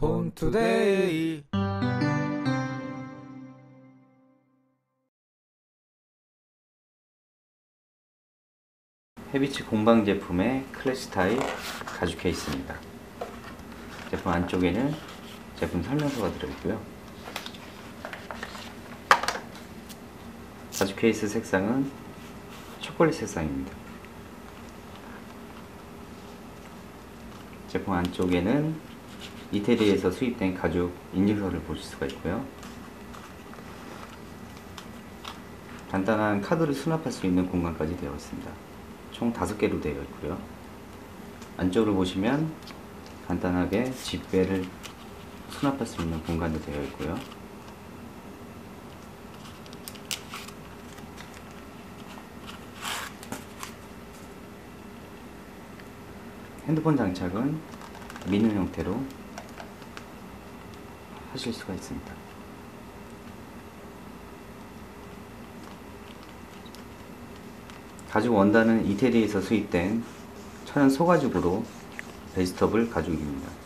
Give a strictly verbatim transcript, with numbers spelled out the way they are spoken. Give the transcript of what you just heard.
폰투데이. 헤비츠 공방 제품의 클래식 타입 가죽 케이스입니다. 제품 안쪽에는 제품 설명서가 들어있고요. 가죽 케이스 색상은 초콜릿 색상입니다. 제품 안쪽에는 이태리에서 수입된 가죽 인증서를 보실 수가 있고요. 간단한 카드를 수납할 수 있는 공간까지 되어 있습니다. 총 다섯 개로 되어 있고요. 안쪽으로 보시면 간단하게 집게를 수납할 수 있는 공간도 되어 있고요. 핸드폰 장착은 미는 형태로 하실 수가 있습니다. 가죽 원단은 이태리에서 수입된 천연 소가죽으로 베지터블 가죽입니다.